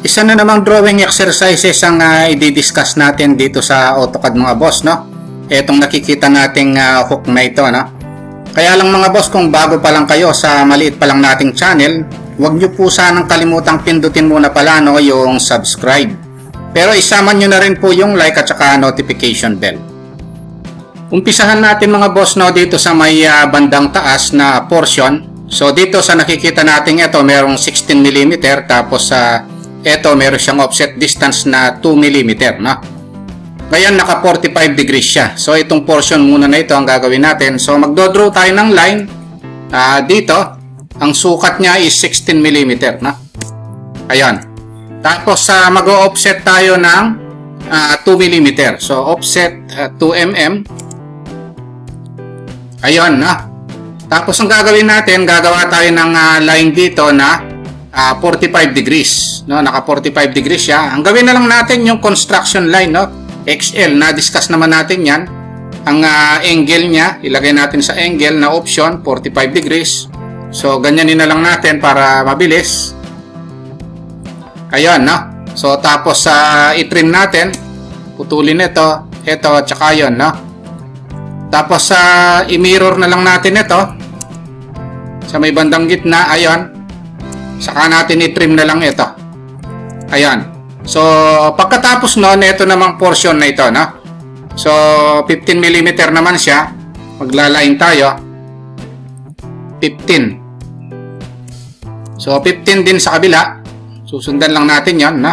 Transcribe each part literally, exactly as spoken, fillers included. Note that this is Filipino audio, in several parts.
Isa na namang drawing exercises ang uh, i-discuss natin dito sa AutoCAD mga boss, no? Etong nakikita nating uh, hook na ito, no? Kaya lang mga boss, kung bago pa lang kayo sa maliit pa lang nating channel, huwag nyo po sanang kalimutang pindutin muna pala, no, yung subscribe. Pero isama nyo na rin po yung like at saka notification bell. Umpisahan natin mga boss, no, dito sa may uh, bandang taas na portion. So dito sa nakikita natin ito, merong sixteen millimeter, tapos sa uh, ito, meron siyang offset distance na two millimeter, no? Ngayon, naka forty-five degrees siya. So, itong portion muna na ito ang gagawin natin. So, magdodraw tayo ng line. Uh, dito, ang sukat niya is sixteen millimeter, no? Ayan. Tapos, uh, mag-offset tayo ng uh, two millimeter. So, offset uh, two millimeter. Ayan, no? Tapos, ang gagawin natin, gagawa tayo ng uh, line dito na Uh, forty-five degrees, no? Naka forty-five degrees siya. Ang gawin na lang natin yung construction line, no? X L, na-discuss naman natin yan. Ang uh, angle niya, ilagay natin sa angle na option, forty-five degrees. So, ganyanin na lang natin para mabilis. Ayun, no? So, tapos uh, i-trim natin. Putulin ito, ito, tsaka yun, no? Tapos, uh, i-mirror na lang natin ito. Sa may bandang gitna, ayun. Saka natin i-trim na lang ito. Ayan. So, pagkatapos nun, ito namang portion na ito, no? So, fifteen millimeter naman siya. Maglalain tayo. fifteen. So, fifteen din sa kabila. Susundan lang natin yon, no?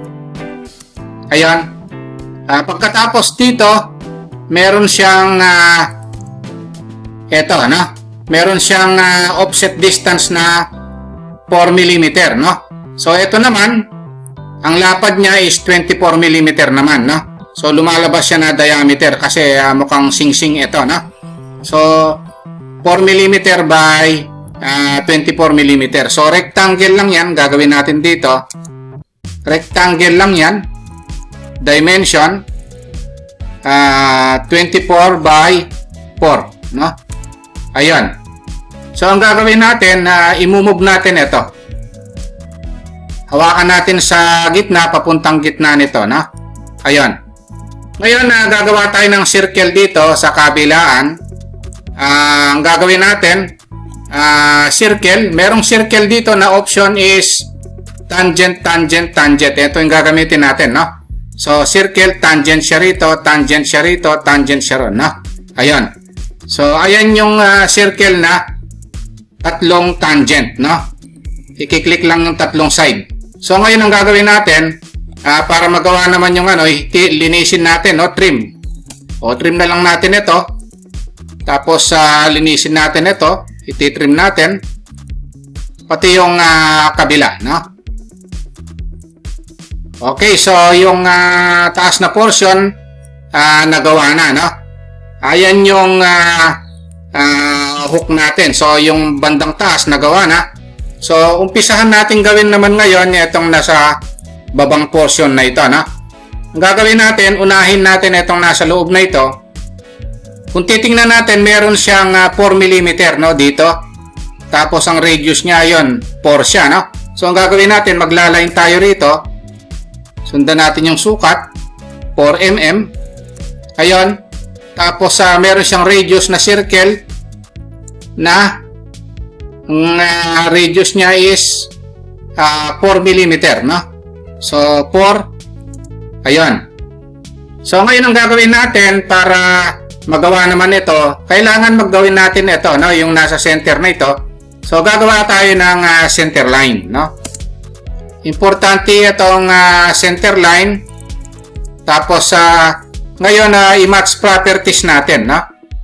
Ayan. Uh, pagkatapos dito, meron siyang uh, ito, no? Meron siyang uh, offset distance na four millimeter, no? So, ito naman, ang lapad niya is twenty-four millimeter naman, no? So, lumalabas siya na diameter kasi uh, mukhang sing-sing ito, no? So, four millimeter by uh, twenty-four millimeter. So, rectangle lang yan. Gagawin natin dito. Rectangle lang yan. Dimension, uh, twenty-four by four, no? Ayan. So, ang gagawin natin, uh, imumove natin ito. Hawakan natin sa gitna, papuntang gitna nito, no? Ayun. Ngayon, uh, gagawa tayo ng circle dito sa kabilaan. Uh, ang gagawin natin, uh, circle. Merong circle dito na option is tangent, tangent, tangent. Ito yung gagamitin natin, no? So, circle, tangent siya rito, tangent siya rito, tangent siya ron, no? Ayun. So, ayan yung uh, circle na tatlong tangent, no? I-click lang yung tatlong side. So, ngayon ang gagawin natin, uh, para magawa naman yung ano, linisin natin, no? Trim. O, trim na lang natin ito. Tapos, uh, linisin natin ito. Iti-trim natin. Pati yung uh, kabila, no? Okay, so, yung uh, taas na portion, uh, nagawa na, no? Ayan yung uh, Uh, hook natin. So, yung bandang taas nagawa na. So, umpisahan natin gawin naman ngayon itong nasa babang portion na ito, no? Ang gagawin natin, unahin natin itong nasa loob na ito. Kung titingnan natin, meron siyang uh, four millimeter, no? Dito. Tapos, ang radius niya yon four siya, no? So, ang gagawin natin, maglalain tayo rito. Sundan natin yung sukat. four millimeter. Ayun. Tapos, uh, meron siyang radius na circle na ang uh, radius niya is uh, four millimeter, no? So, four. Ayun. So, ngayon ang gagawin natin para magawa naman ito, kailangan maggawin natin ito, no? Yung nasa center na ito. So, gagawa tayo ng uh, center line, no? Importante itong uh, center line. Tapos, uh, ngayon, uh, i-match properties natin, no?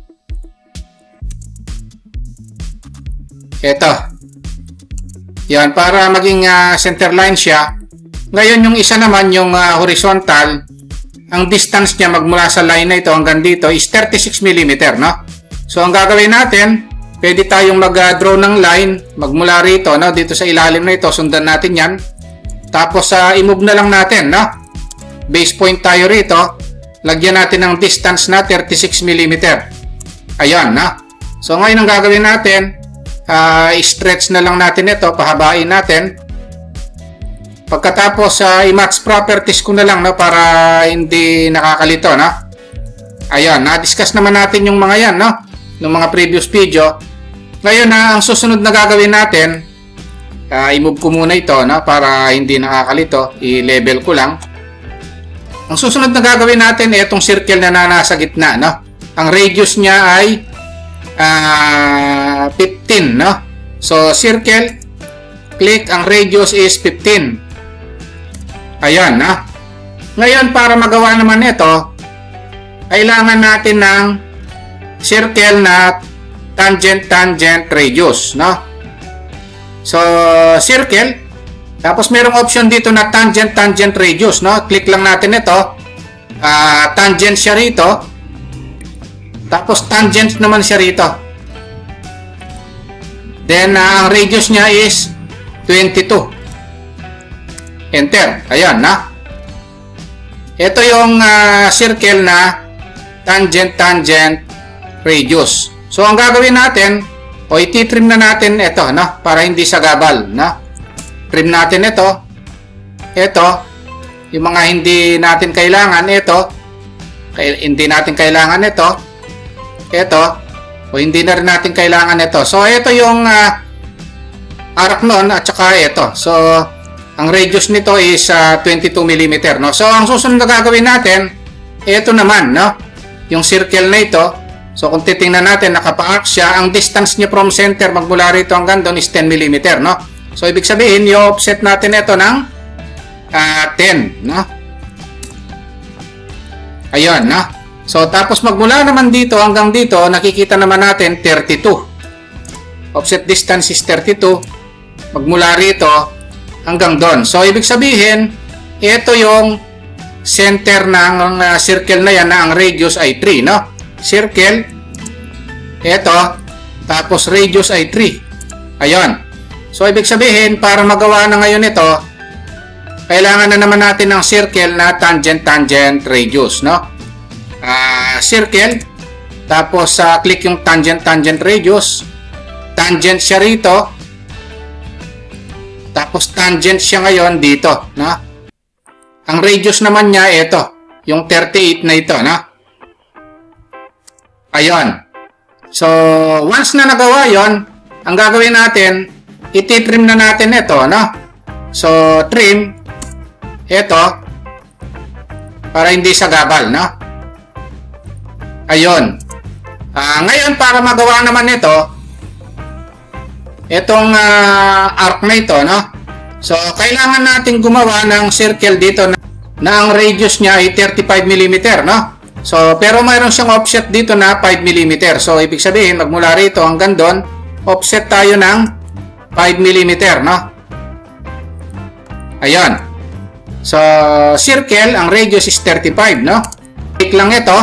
Ito. Yan, para maging uh, center line siya. Ngayon, yung isa naman, yung uh, horizontal, ang distance niya magmula sa line na ito hanggang dito is thirty-six millimeter, no? So, ang gagawin natin, pwede tayong mag-draw ng line, magmula rito, no? Dito sa ilalim na ito, sundan natin yan. Tapos, uh, i-move na lang natin, no? Base point tayo rito. Lagyan natin ng distance na thirty-six millimeter. Ayan, na. So, ngayon ang gagawin natin, uh, i-stretch na lang natin ito, pahabain natin. Pagkatapos, uh, i-match properties ko na lang, no, para hindi nakakalito, no? Ayun, na-discuss naman natin yung mga yan, no? Yung mga previous video. Ngayon, na ang susunod na gagawin natin, uh, i-move ko muna ito, no? Para hindi nakakalito, i-level ko lang. Ang susunod na gagawin natin, itong circle na nasa gitna, no? Ang radius niya ay uh, fifteen, no? So, circle, click, ang radius is fifteen. Ayan, no? Ngayon, para magawa naman ito, kailangan natin ng circle na tangent-tangent radius, no? So, circle, tapos merong option dito na tangent-tangent radius, no? Click lang natin ito. Uh, tangent siya rito. Tapos tangent naman siya rito. Then, uh, ang radius niya is twenty-two. Enter. Ayan, na. Ito yung uh, circle na tangent-tangent radius. So, ang gagawin natin, o iti-trim na natin ito, no? Para hindi sagabal, no? Trim natin ito. Ito. Yung mga hindi natin kailangan, ito. Kay, hindi natin kailangan ito. Ito. O hindi na rin natin kailangan ito. So, ito yung uh, arc nun at saka ito. So, ang radius nito is uh, twenty-two millimeters, no? So, ang susunod na gagawin natin, ito naman, no? Yung circle na ito. So, kung titingnan natin, nakapa-arc siya. Ang distance niya from center magmula rito hanggang doon is ten millimeters, no? So, ibig sabihin, i-offset natin ito ng uh, ten, no? Ayun, no? So, tapos magmula naman dito hanggang dito, nakikita naman natin thirty-two. Offset distance is thirty-two. Magmula rito hanggang doon. So, ibig sabihin, ito yung center ng uh, circle na yan na ang radius ay three, no? Circle, ito, tapos radius ay three. Ayun. So, ibig sabihin, para magawa na ngayon ito, kailangan na naman natin ng circle na tangent-tangent radius, no? Uh, circle, tapos uh, click yung tangent-tangent radius. Tangent siya rito. Tapos tangent siya ngayon dito, no? Ang radius naman niya, ito. Yung thirty-eight na ito, no? Ayun. So, once na nagawa yon, ang gagawin natin, iti-trim na natin ito, no? So, trim. Ito. Para hindi sagabal, no? Ayun. Uh, ngayon, para magawa naman ito, itong uh, arc na ito, no? So, kailangan natin gumawa ng circle dito na, na ang radius niya ay thirty-five millimeters, no? So, pero mayroon siyang offset dito na five millimeters. So, ibig sabihin, magmula rito hanggang doon, offset tayo ng five millimeters, no? Ayan. So, circle, ang radius is thirty-five, no? Click lang ito.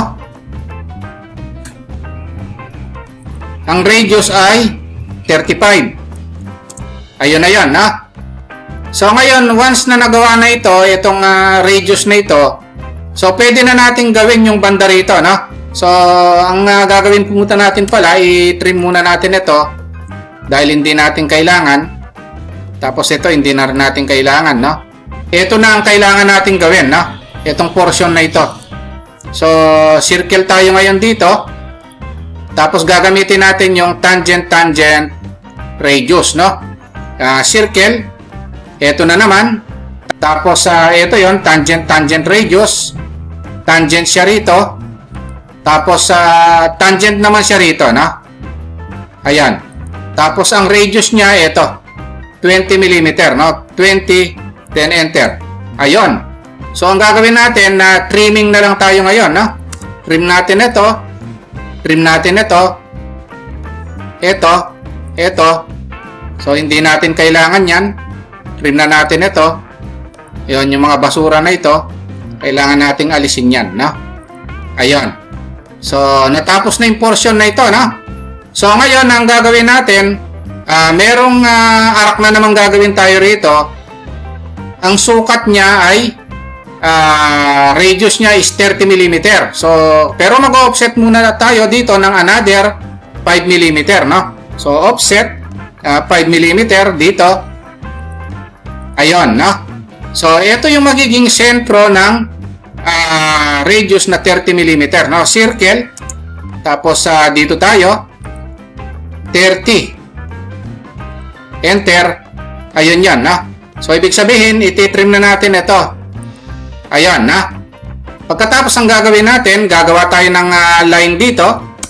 Ang radius ay thirty-five. Ayun na yun, no? So, ngayon, once na nagawa na ito, itong uh, radius na ito, so, pwede na natin gawin yung banda rito, no? So, ang uh, gagawin pumunta natin pala, i-trim muna natin ito dahil hindi natin kailangan. Tapos ito, hindi na rin natin kailangan, no? Ito na ang kailangan natin gawin, no? Itong portion na ito. So, circle tayo ngayon dito. Tapos, gagamitin natin yung tangent-tangent radius, no? Uh, circle. Ito na naman. Tapos, uh, ito yon tangent-tangent radius. Tangent siya rito. Tapos, uh, tangent naman siya rito, no? Ayan. Tapos, ang radius niya, ito. twenty millimeters, no? twenty, then enter. Ayun. So, ang gagawin natin, na uh, trimming na lang tayo ngayon, no? Trim natin ito. Trim natin ito. Ito. Ito. So, hindi natin kailangan yan. Trim na natin ito. Yun, yung mga basura na ito, kailangan nating alisin yan, no? Ayun. So, natapos na yung portion na ito, no? So, ngayon, ang gagawin natin, uh, merong uh, arc na namang gagawin tayo rito. Ang sukat niya ay, uh, radius niya is thirty millimeters. So, pero mag-offset muna tayo dito ng another five millimeters, no? So, offset, uh, five millimeters dito. Ayun, no? So, ito yung magiging sentro ng uh, radius na thirty millimeter, no? Circle. Tapos, uh, dito tayo. thirty. Enter. Ayun yan, no? So, ibig sabihin, ititrim na natin ito. Ayan, na. Pagkatapos ang gagawin natin, gagawa tayo ng uh, line dito.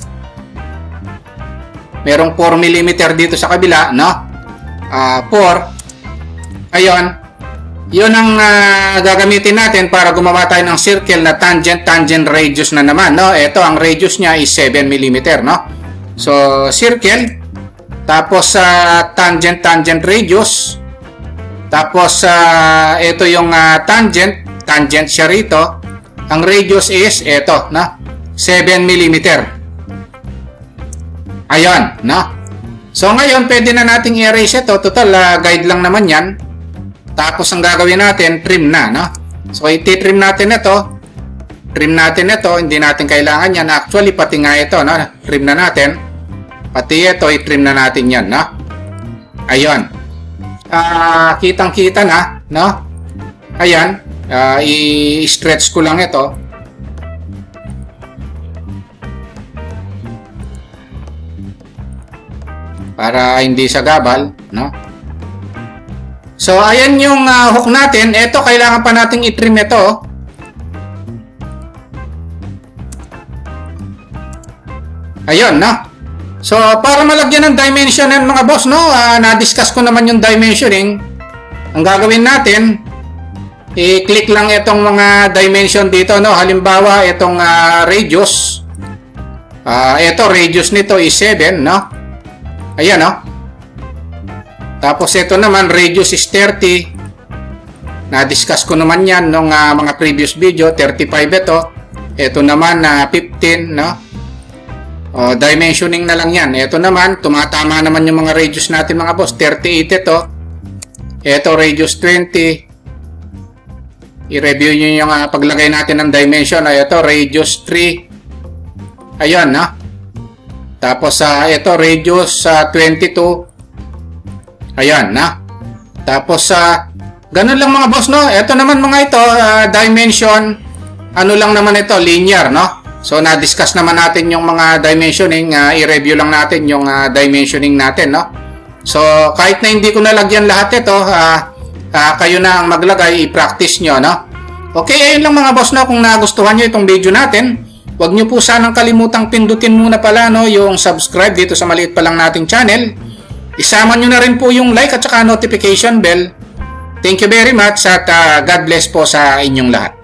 Merong four millimeter dito sa kabila, no? Uh, four. Ayun. Yun ang uh, gagamitin natin para gumawa tayo ng circle na tangent, tangent radius na naman, no? Ito, ang radius niya is seven millimeter, no? So, circle. Tapos, uh, tangent, tangent radius. Tapos, uh, ito yung uh, tangent. Tangent siya rito. Ang radius is ito, no? seven millimeter. Ayan, no? So, ngayon, pwede na nating i-erase ito. Total, uh, guide lang naman yan. Tapos, ang gagawin natin, trim na, no? So, iti-trim natin ito. Trim natin ito. Hindi natin kailangan yan. Actually, pati nga ito, no? Trim na natin. Pati ito, i-trim na natin yan, no? Ayun. Uh, kitang-kita na, no? Ayan. Uh, i-stretch ko lang ito. Para hindi sa gabal, no? So, ayan yung uh, hook natin. Ito, kailangan pa nating i-trim ito. Ayun, no? So, para malagyan ng dimension yan, mga boss, no? Uh, na-discuss ko naman yung dimensioning. Ang gagawin natin, i-click lang itong mga dimension dito, no? Halimbawa, itong uh, radius. Uh, ito, radius nito is seven, no? Ayan, no? Tapos ito naman, radius is thirty. Na-discuss ko naman yan nung uh, mga previous video. thirty-five ito. Ito naman na uh, fifteen, no? O, dimensioning na lang yan. Ito naman, tumatama naman yung mga radius natin, mga boss. thirty-eight ito. Ito, radius twenty. I-review nyo yung uh, paglagay natin ng dimension. Ay, ito, radius three. Ayan, no? Tapos, uh, ito, radius uh, twenty-two. Ayan, na. Tapos, uh, ganun lang mga boss, no? Ito naman mga ito, uh, dimension, ano lang naman ito, linear, no? So, na-discuss naman natin yung mga dimensioning, uh, i-review lang natin yung uh, dimensioning natin, no? So, kahit na hindi ko nalagyan lahat ito, uh, uh, kayo na ang maglagay, i-practice nyo, no? Okay, ayun lang mga boss, no? Kung nagustuhan nyo itong video natin, huwag nyo po sanang kalimutang pindutin muna pala, no? Yung subscribe dito sa maliit pa lang nating channel. Isama nyo na rin po yung like at saka notification bell. Thank you very much at uh, God bless po sa inyong lahat.